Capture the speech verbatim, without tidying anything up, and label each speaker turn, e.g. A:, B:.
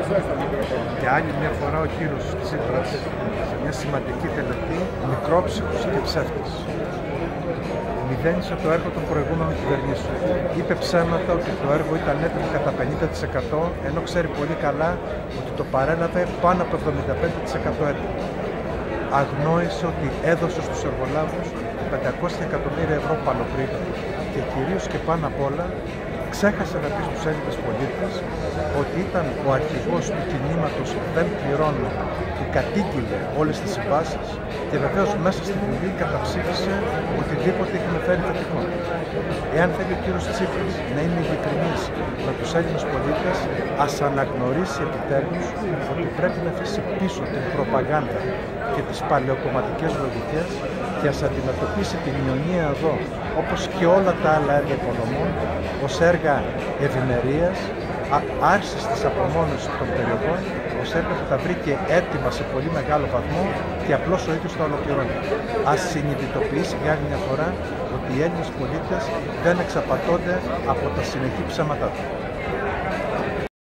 A: Για άλλη μια φορά ο κύριος Τσίπρας, σε μια σημαντική τελετή, μικρόψυχος και ψεύτης, μηδένισε το έργο των προηγούμενων κυβερνήσεων. Είπε ψέματα ότι το έργο ήταν έτοιμο κατά πενήντα τοις εκατό, ενώ ξέρει πολύ καλά ότι το παρέλαβε πάνω από εβδομήντα πέντε τοις εκατό έτοιμο. Αγνόησε ότι έδωσε στους εργολάβους πεντακόσια εκατομμύρια ευρώ παλοπρίπη και κυρίως και πάνω απ' όλα ξέχασε να πει στους Έλληνες πολίτες ότι ήταν ο αρχηγός του κινήματος «Δεν πληρώνω» που κατήγγειλε όλες τις συμβάσεις και βεβαίως μέσα στη Βουλή καταψήφισε οτιδήποτε είχε φέρει θετικό. Εάν θέλει ο κύριος Τσίπρας να είναι ειλικρινής με τους Έλληνες πολίτες, ας αναγνωρίσει επιτέλους ότι πρέπει να αφήσει πίσω την προπαγάνδα και τις παλαιοκομματικές λογικές και ας αντιμετωπίσει την Ιωνία εδώ, όπως και όλα τα άλλα έργα οικονομών, ως έργα ευημερίας, άρσης της απομόνωσης των περιοχών, ως έργα που τα βρήκε έτοιμα σε πολύ μεγάλο βαθμό και απλώς ο ίδιος τα ολοκληρώνει. Ας συνειδητοποιήσει για άλλη μια φορά ότι οι Έλληνες πολίτες δεν εξαπατώνται από τα συνεχή ψέματά του.